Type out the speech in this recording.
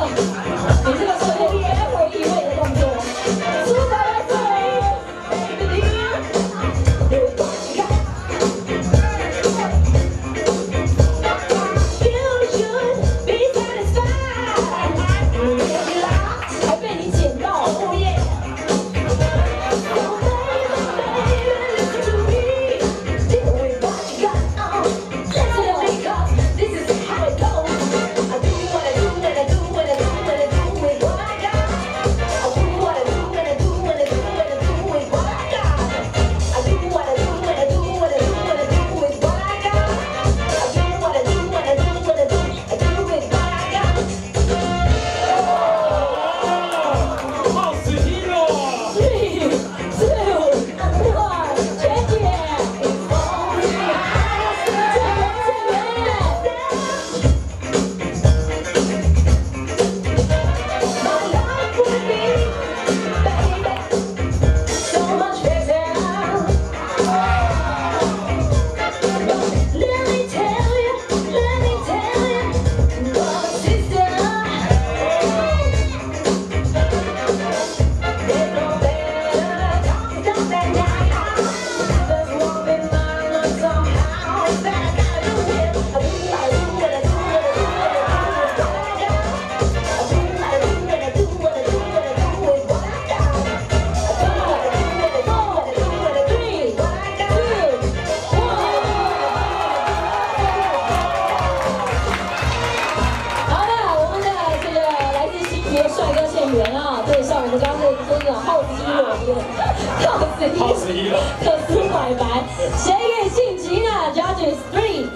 你这个是后边回移位的动作，出来来这里 ，You should be satisfied， 还被你捡到，哦耶！ 对，像我们刚刚说的好奇裸恋，好奇特斯白白，谁给晋级呢 ？Judges 3,